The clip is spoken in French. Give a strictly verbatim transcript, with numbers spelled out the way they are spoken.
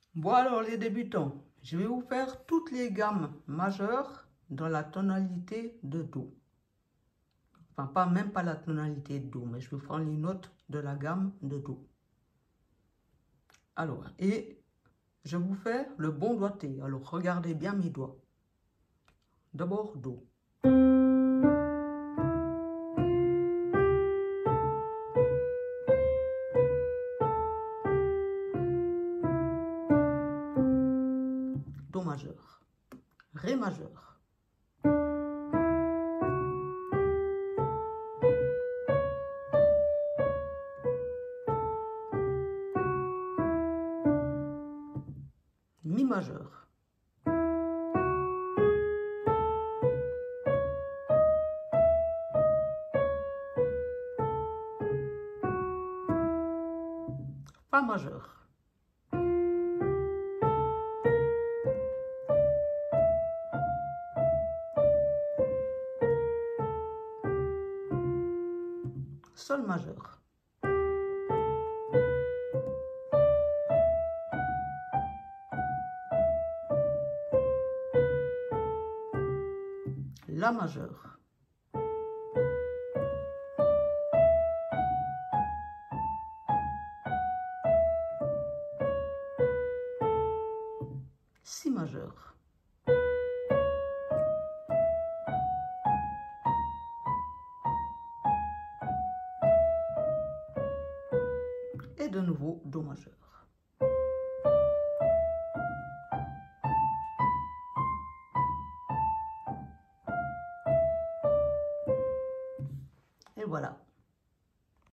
Bon alors les débutants, je vais vous faire toutes les gammes majeures dans la tonalité de Do. Enfin, pas même pas la tonalité de Do, mais je vais prendre les notes de la gamme de Do. Alors, et je vous fais le bon doigté. Alors, regardez bien mes doigts. D'abord Do. Do majeur. Ré majeur. Mi majeur. Fa majeur. Sol majeur. La majeur. Si majeur. Et de nouveau Do majeur.